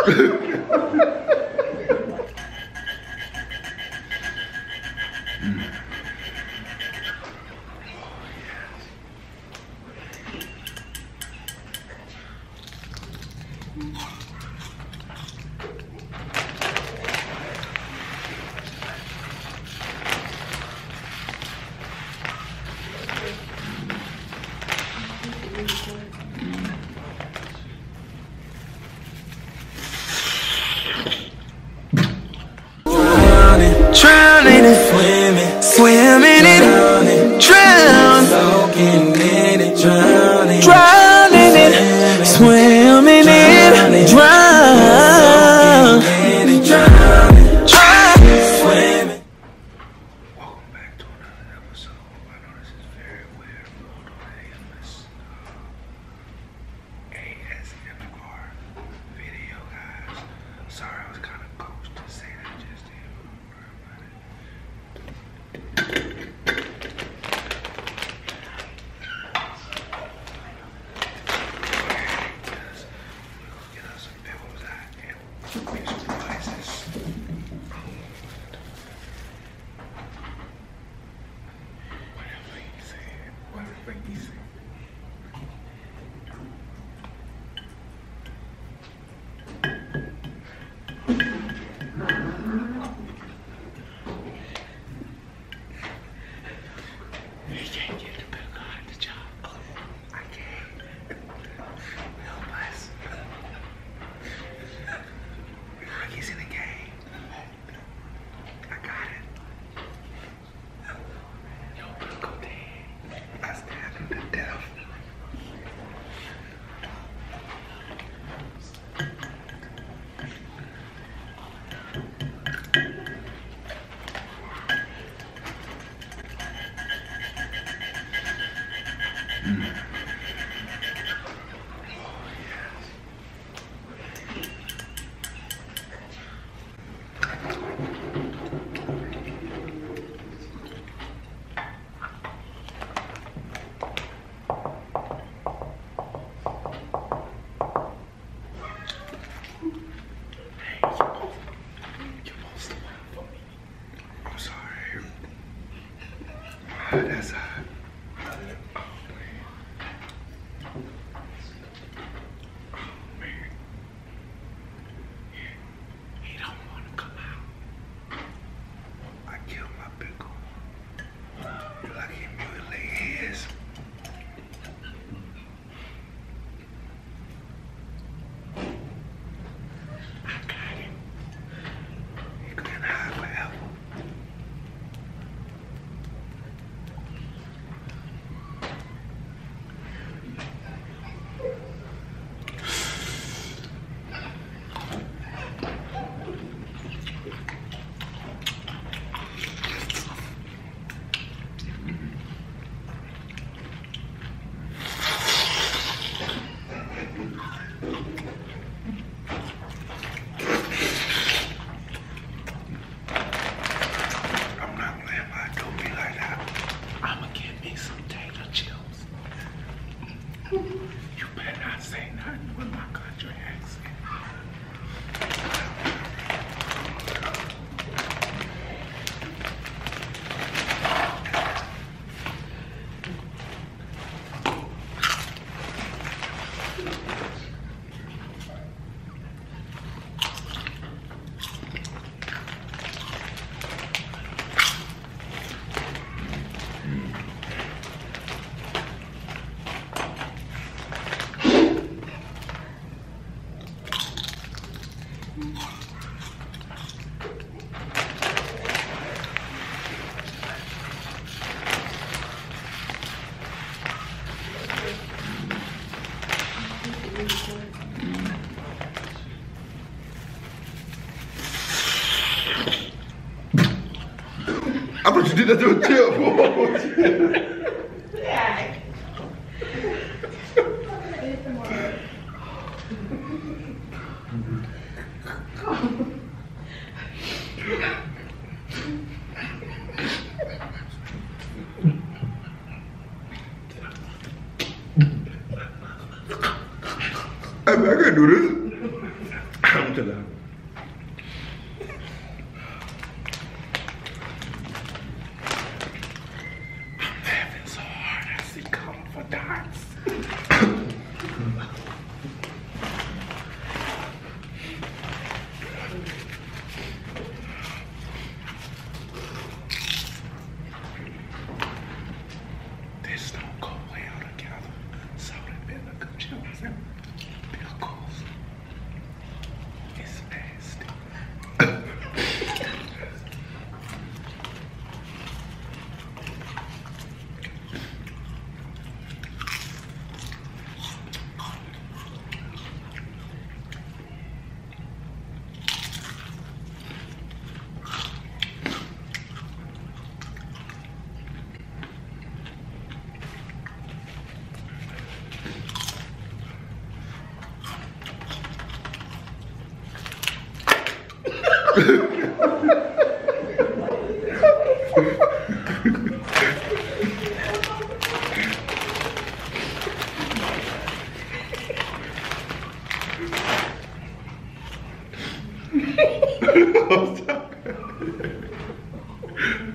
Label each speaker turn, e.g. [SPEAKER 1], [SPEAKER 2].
[SPEAKER 1] Drowning and swimming in it, soaking in it, drowning in it, swimming in it, drowning, swimming.
[SPEAKER 2] Welcome back to another episode. I know this is very weird. Hold on, this ASMR video, guys. Sorry, I was kind of coached to say that just then. That's hot. Oh, man. He don't want to come out. I killed my pickle. Like he mutilated his. I got him. He couldn't hide forever. You better not say nothing with my country accent. I thought you did that to a tail. I can't do this. I'm sorry.